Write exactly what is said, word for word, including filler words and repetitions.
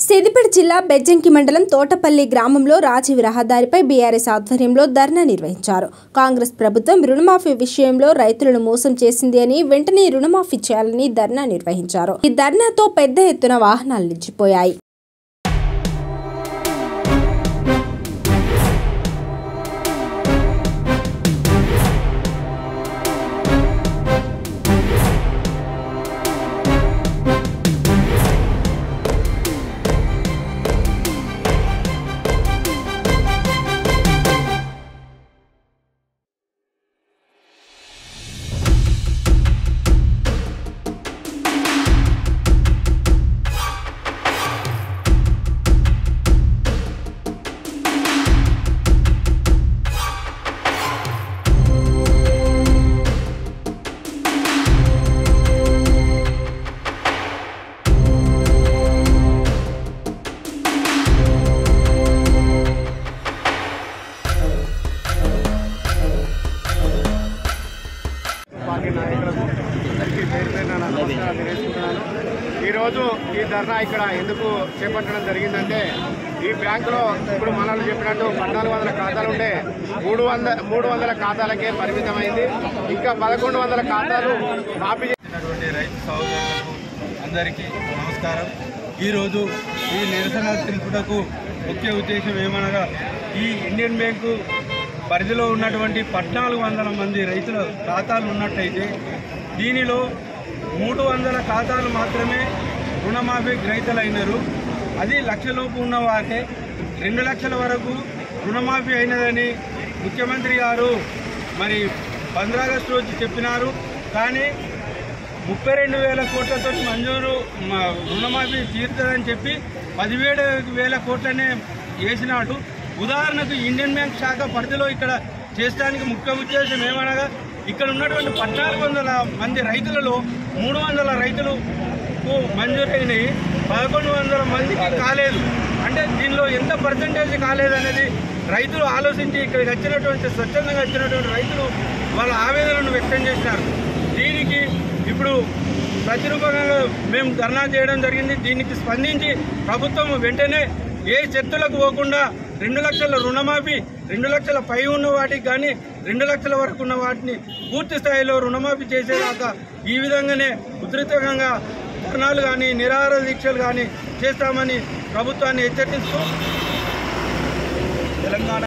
సిద్దిపేట జిల్లా బెజ్జంకి మండలం తోటపల్లి గ్రామంలో రాజీవ్ రహదారిపై బీఆర్ఎస్ ఆధ్వర్యంలో ధర్నా నిర్వహించారు. కాంగ్రెస్ ప్రభుత్వం రుణమాఫీ విషయంలో రైతులను మోసం చేసింది అని వెంటనే రుణమాఫీ చేయాలని ధర్నా నిర్వహించారు. ఈ ధర్నాతో పెద్ద ఎత్తున వాహనాలు నిలిచిపోయాయి. ఈరోజు ఈ ధర్నా ఇక్కడ ఎందుకు చేపట్టడం జరిగిందంటే, ఈ బ్యాంకులో ఇప్పుడు మనల్ని చెప్పినట్టు పద్నాలుగు వందల ఖాతాలు ఉంటే మూడు వందల మూడు వందల ఖాతాలకే పరిమితమైంది. ఇంకా పదకొండు వందల ఖాతాలు మాఫీ చేసినటువంటి రైతు సోదరులకు అందరికీ నమస్కారం. ఈరోజు ఈ నిరసన తెలుపుటకు ముఖ్య ఉద్దేశం ఏమనగా, ఈ ఇండియన్ బ్యాంకు పరిధిలో ఉన్నటువంటి పద్నాలుగు వందల మంది రైతుల ఖాతాలు ఉన్నట్టయితే దీనిలో మూడు వందల ఖాతాలు మాత్రమే రుణమాఫీ రైతులైనరు. అది లక్షలోపు ఉన్న వారే రెండు లక్షల వరకు రుణమాఫీ అయినదని ముఖ్యమంత్రి గారు మరి పంద్రా ఆగస్టు రోజు చెప్పినారు. కానీ ముప్పై రెండు వేల కోట్లతో మంజూరు రుణమాఫీ తీరుతుందని చెప్పి పదివేడు వేల కోట్లనే వేసినాడు. ఉదాహరణకు ఇండియన్ బ్యాంక్ శాఖ పరిధిలో ఇక్కడ చేసడానికి ముఖ్య ఉద్దేశం ఏమనగా, ఇక్కడ ఉన్నటువంటి పద్నాలుగు వందల మంది రైతులలో మూడు వందల రైతులకు మంజూరైనవి, పదకొండు వందల మందికి కాలేదు. అంటే దీనిలో ఎంత పర్సంటేజ్ కాలేదనేది రైతులు ఆలోచించి ఇక్కడికి వచ్చినటువంటి స్వచ్ఛందంగా వచ్చినటువంటి రైతులు వాళ్ళ ఆవేదనను వ్యక్తం చేశారు. దీనికి ఇప్పుడు ప్రతిరూపంగా మేము ధర్నా చేయడం జరిగింది. దీనికి స్పందించి ప్రభుత్వం వెంటనే ఏ చర్చలకు పోకుండా రెండు లక్షల రుణమాఫీ, రెండు లక్షల పై ఉన్న వాటికి కానీ రెండు లక్షల వరకు ఉన్న వాటిని పూర్తి స్థాయిలో రుణమాఫీ చేసేదాకా ఈ విధంగానే ఉధృతంగా ధర్నాలు కానీ నిరాహార దీక్షలు కానీ చేస్తామని ప్రభుత్వాన్ని హెచ్చరిస్తూ తెలంగాణ